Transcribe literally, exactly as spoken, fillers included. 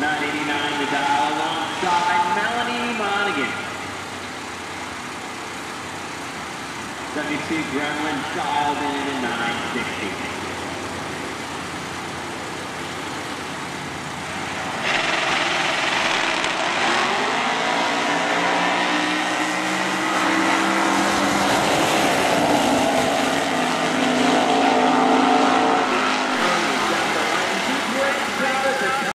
nine eighty-nine to dial alongside Melanie Monaghan. seventy-two Gremlin Child in at nine sixty.